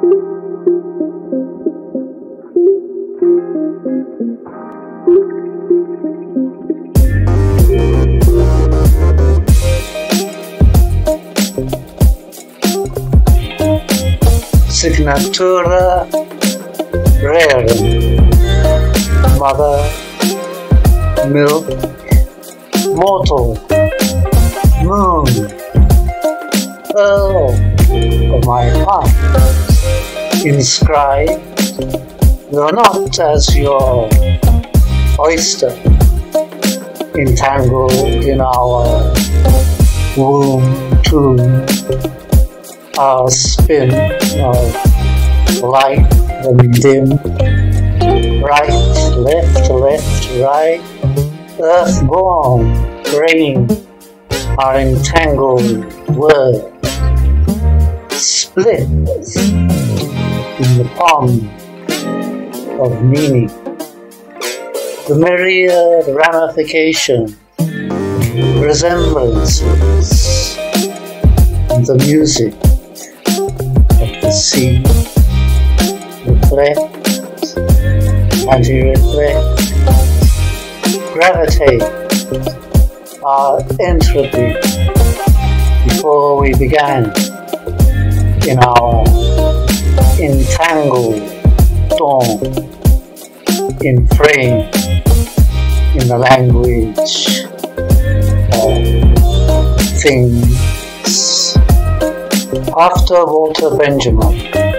Signatura rerum, mother, milk, mortal, moon, pearl of my heart, inscribed, though not as your oyster, entangled in our womb tomb, our spin of light and dim, right, left, right, earth-born, brain, our entangled word, split in the palm of meaning, the myriad ramification, resemblances, and the music of the sea, reflect, anti-reflect, gravitate, our entropy before we began in our entangled dawn, in frame, in the language of things. After Walter Benjamin,